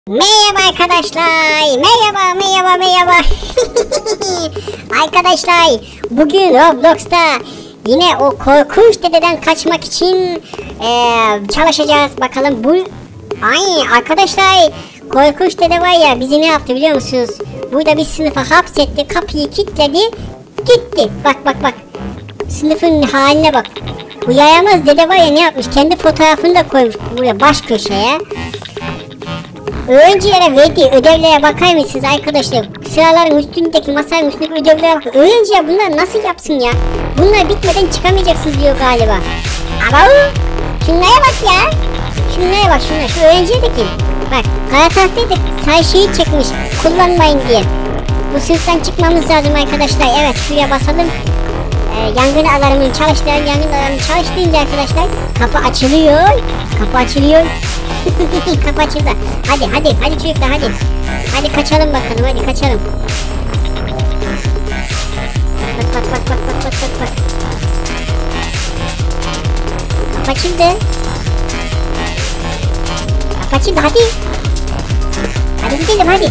Merhaba arkadaşlar. Merhaba. Arkadaşlar, bugün Roblox'ta yine o korkunç dededen kaçmak için çalışacağız. Bakalım bu... Ay arkadaşlar, korkunç dede var ya, bizi ne yaptı biliyor musunuz? Burada bir sınıfa hapsetti, kapıyı kilitledi, gitti. Bak. Sınıfın haline bak. Bu yayamaz dede var ya, ne yapmış? Kendi fotoğrafını da koymuş buraya baş köşeye. Öğrencilere verdiği ödevlere bakar mısınız arkadaşlar? Sıraların üstündeki, masanın üstündeki ödevlere bakın. Öğrenciler bunlar nasıl yapsın ya? Bunlar bitmeden çıkamayacaksınız diyor galiba. Ama şunlara bak ya. Şunlara bak. Şu öğrenciye de kim? Bak, kara tahtayı da sayşeyi çekmiş kullanmayın diye. Bu sınıftan çıkmamız lazım arkadaşlar. Evet, şuraya basalım. Yangın alarmını çalıştırınca arkadaşlar kapı açılıyor. Kapı açıldı. Hadi çocuklar, hadi kaçalım bakalım, hadi kaçalım. Bak. Kapı açıldı, hadi gidelim, hadi.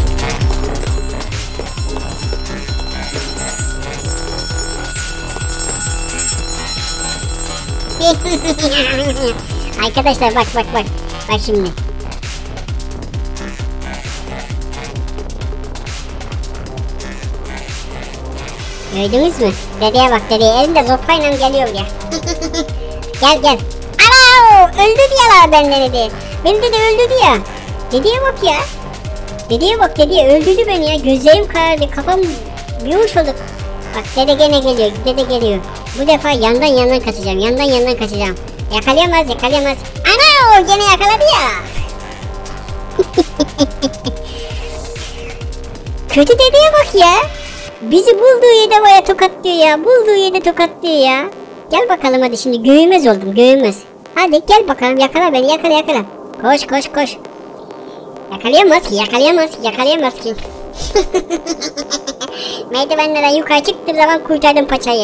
Arkadaşlar bak şimdi. Gördünüz mü? Dedeye bak, elinde sopayla geliyor ya. Gel. Ana, öldü diyorlar benden dedi. Beni dedi öldürdü ya. Dedeye bak ya. Dedeye öldürdü beni ya. Gözlerim karardı, kafam bir hoş oldu. Bak dede gene geliyor. Bu defa yandan kaçacağım. Yakalayamaz. Ana, gene yakaladı ya. Kötü dedeye bak ya. Bizi bulduğu yerde baya tokatlıyor ya. Gel bakalım hadi, şimdi göğümez oldum. Hadi gel bakalım, yakala beni, yakala. Koş. Yakalayamaz ki. Merdivenlerden yukarı çıktığım zaman kurtardım paçayı.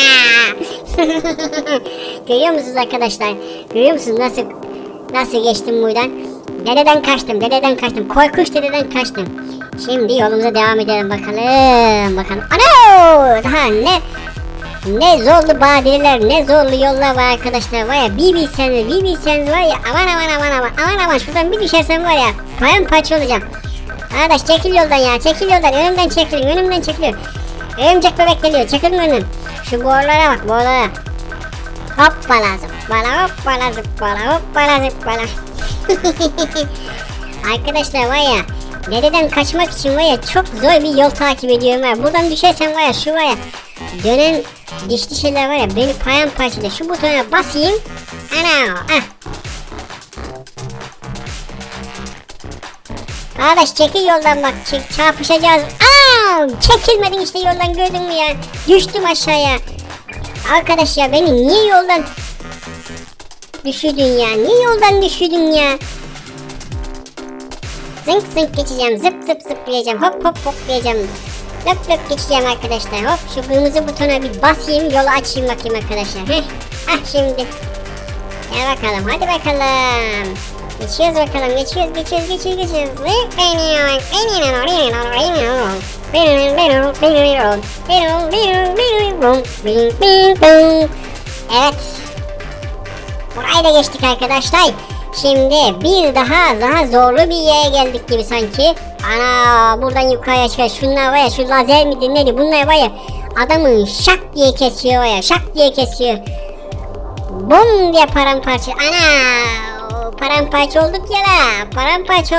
Görüyor musunuz arkadaşlar? Nasıl geçtim buradan? Dededen kaçtım. Korkunç dededen kaçtım. Şimdi yolumuza devam edelim bakalım. Ano! Daha ne zorlu badireler, ne zorlu yollar var arkadaşlar. Var ya, bir bilseniz var ya, aman şuradan bir düşersem var ya, paramparça olacağım. Arkadaş çekil yoldan, önümden çekiliyor. Örümcek bebek geliyor, çekilin önüm. Şu borulara bak, borulara. Hoppala zıppala. Arkadaşlar var ya, dededen kaçmak için var ya, çok zor bir yol takip ediyorum ha. Buradan düşersem var ya, şu var ya, dönen dişli şeyler var ya, beni paramparçalıyor. Şu butona basayım. Ana, Arkadaş çekil yoldan bak, çarpışacağız. Çekilmedin işte yoldan, gördün mü ya? Düştüm aşağıya. Arkadaş ya, beni niye yoldan düşürdün ya? Zınk geçeceğim, zıp zıplayacağım, hop hoplayacağım. Löp geçeceğim arkadaşlar. Hop, şu kırmızı butona bir basayım, yolu açayım bakayım arkadaşlar. Şimdi. Gel bakalım, hadi bakalım. Geçiyoruz. Evet. Burayı da geçtik arkadaşlar. Şimdi bir daha zorlu bir yere geldik gibi sanki. Ana, buradan yukarıya çıkıyor. Şunlar var ya, şu lazer midir neydi? Bunlar var ya, adamın şak diye kesiyor. Bum diye paramparça. Ana, paramparça olduk ya la. Paramparça.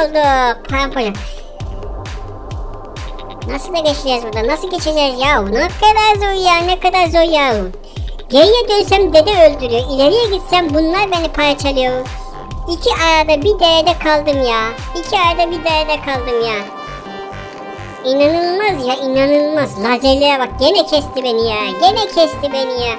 Nasıl da geçeceğiz buradan? Nasıl geçeceğiz ya? Ne kadar zor ya. Geriye dönsem dede öldürüyor. İleriye gitsem bunlar beni parçalıyor. İki arada bir derede kaldım ya. İnanılmaz. Lazerliğe bak, gene kesti beni ya.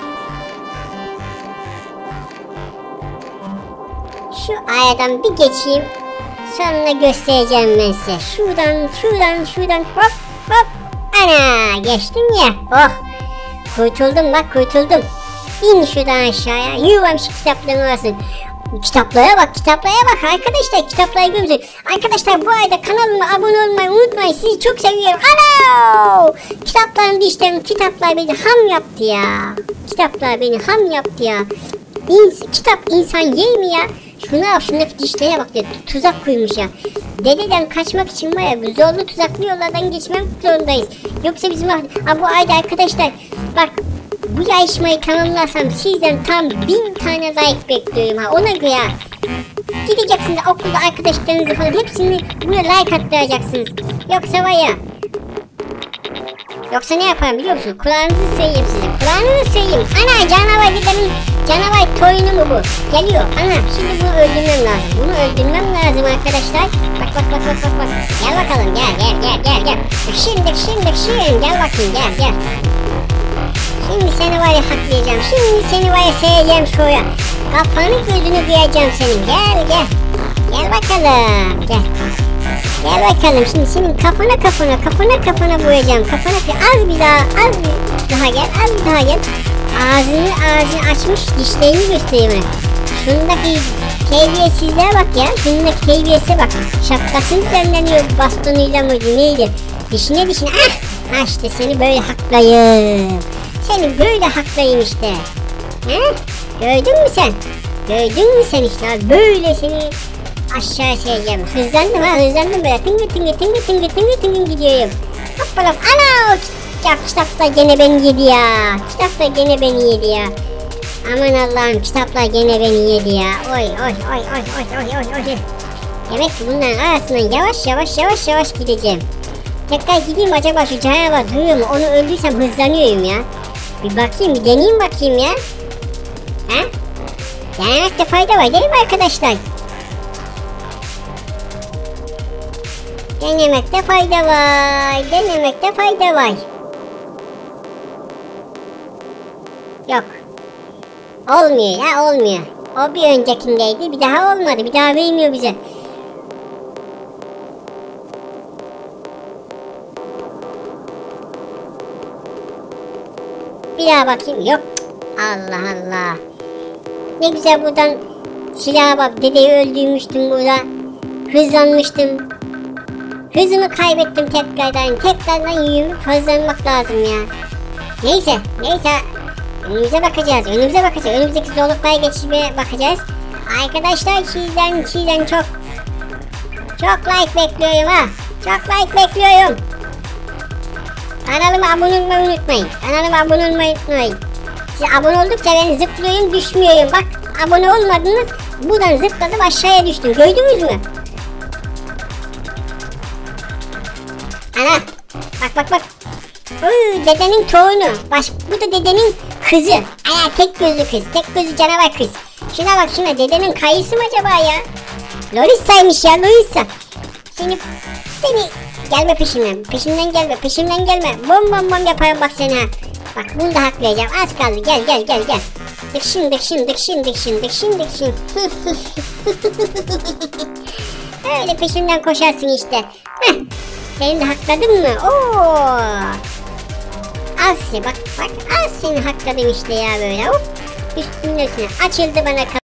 Şu aradan bir geçeyim. Sonra göstereceğim ben size. Şuradan hop. Ana, geçtim ya. Oh. Kurtuldum. İn şuradan aşağıya. Yuvam şu kitaplığın olsun. Kitaplara bak arkadaşlar, kitaplara görüyorsunuz. Arkadaşlar bu ayda kanalıma abone olmayı unutmayın, sizi çok seviyorum. Alo! Kitapların dişlerim, kitaplar beni ham yaptı ya. Kitaplar beni ham yaptı ya. Kitap insan yer mi ya? Şuna bak, şundaki dişlere bak diyor, tuzak koymuş ya. Dededen kaçmak için var ya, zorlu tuzaklı yollardan geçmek zorundayız. Yoksa bizim bu ayda arkadaşlar bak, bu yarışmayı tamamlarsam sizden tam 1000 tane like bekliyorum ha, ona göre. Gideceksiniz okulda arkadaşlarınızı falan hepsini buna like attıracaksınız. Yoksa var ya, yoksa ne yaparım biliyor musun? Kulağınızı sıyayım size, kulağınızı sıyayım. Ana, canavar gidelim, canavar toyunu mu bu? Geliyor, ana şimdi bunu öldürmem lazım. Bunu öldürmem lazım arkadaşlar. Bak. Gel bakalım, gel. Şimdi gel bakayım, gel. Şimdi seni var ya haklayacağım. Şimdi seni var ya seveceğim şuraya. Kafanı gözünü duyacağım senin. Gel. Gel bakalım. Gel bakalım. Şimdi senin kafana vuracağım. Az bir daha gel. Ağzını açmış, dişlerini göstereyim bana. Şundaki terbiyesizliğe bak ya. Şundaki terbiyesize bak. Şapkasını düzenleniyor bastonuyla mıydı neydi? Dişine. Ah işte seni böyle haklayayım. Seni böyle haklayayım işte. He? Gördün mü sen işte, böyle seni aşağı seveceğim. Hızlandım böyle. Tıngı gidiyorum. Hoppala. Ana, kitaplar gene beni yedi ya. Aman Allah'ım, kitaplar gene beni yedi ya. Oy. Demek ki bunların arasından yavaş gideceğim. Tekrar gideyim, acaba şu canavar duruyor mu? Onu öldürsem hızlanıyorum ya. Bir deneyeyim bakayım ya. Ha? Denemekte fayda var değil mi arkadaşlar? Denemekte fayda var. Yok. Olmuyor. O bir öncekindeydi, bir daha olmadı. Bir daha vermiyor bize. Bir daha bakayım. Yok. Allah. Ne güzel buradan silaha bak. Dedeyi öldürmüştüm burada. Hızlanmıştım. Hızımı kaybettim tekrardan yürüyüp hızlanmak lazım ya. Neyse. Önümüze bakacağız. Önümüzdeki zorluklara geçmeye bakacağız. Arkadaşlar sizden çok like bekliyorum ha. Kanalıma abone olmayı unutmayın. Siz abone oldukça ben zıplıyorum, düşmüyorum. Bak, abone olmadınız. Buradan zıpladım, aşağıya düştüm. Gördünüz mü? Ana. Bak. Dedenin torunu. Bu da dedenin kızı. Ana, tek gözlü canavar kız. Şuna bak, dedenin kayısı mı acaba ya? Lorissa'ymış ya, Lorissa. Seni gelme peşimden gelme. Bom yaparım bak seni ha. Bak, bunu da haklayacağım. Az kaldı. Gel. Dıkşın. Öyle peşimden koşarsın işte. Heh. Seni de hakladın mı? Oo. Az seni hakladım işte ya böyle. Hop. Üstüne açıldı bana.